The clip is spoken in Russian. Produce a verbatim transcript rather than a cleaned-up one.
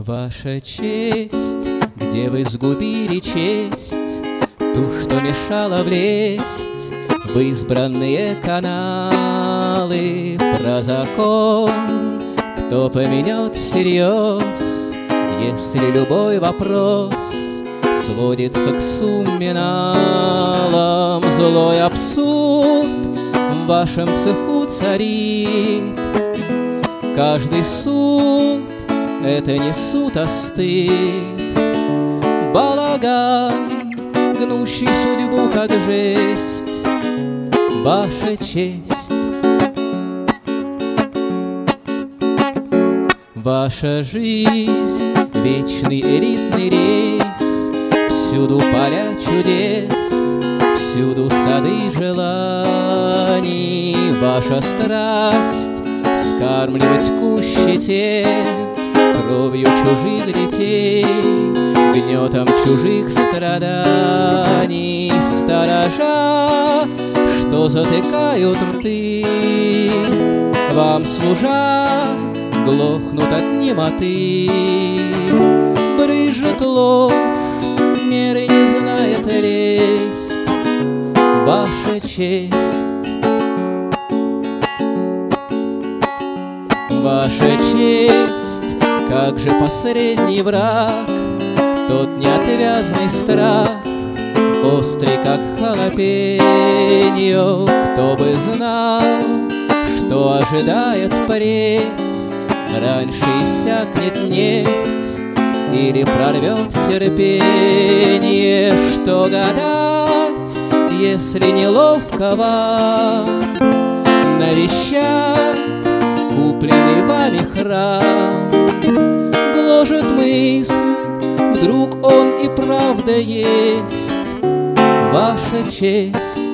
Ваша честь, где вы сгубили честь, ту, что мешала влезть в избранные каналы. Про закон кто поменет всерьез, если любой вопрос сводится к сумме налом? Злой абсурд в вашем цеху царит, каждый суд — это не суд, а стыд. Балаган, гнущий судьбу как жесть, ваша честь. Ваша жизнь — вечный элитный рейс, всюду поля чудес, всюду сады желаний. Ваша страсть — вскармливать куще те кровью чужих детей, гнетом чужих страданий. Сторожа, что затыкают рты, вам служа, глохнут от немоты. Брызжет ложь, меры не знает лесть, ваша честь. Ваша честь, как же последний враг, тот неотвязный страх, острый, как халапеньо. Кто бы знал, что ожидает впредь, раньше иссякнет нефть или прорвет терпение. Что гадать, если неловко вам навещать купленный вами храм? Гложет мысль, вдруг он и правда есть, ваша честь.